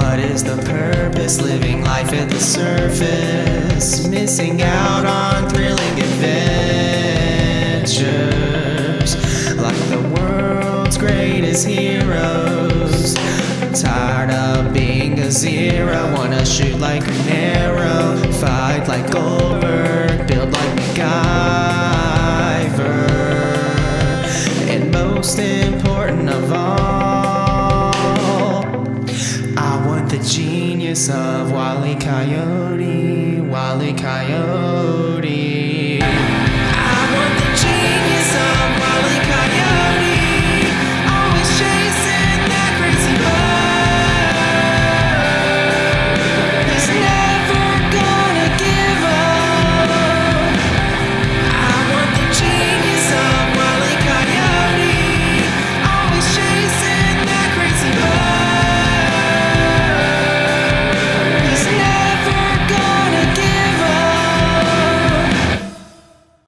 What is the purpose? Living life at the surface, missing out on thrilling adventures, like the world's greatest heroes. Tired of being a zero, wanna shoot like an arrow, fight like Goldberg, build like MacGyver, and most important of all, I want the genius of Wile E Coyote, Wile E Coyote.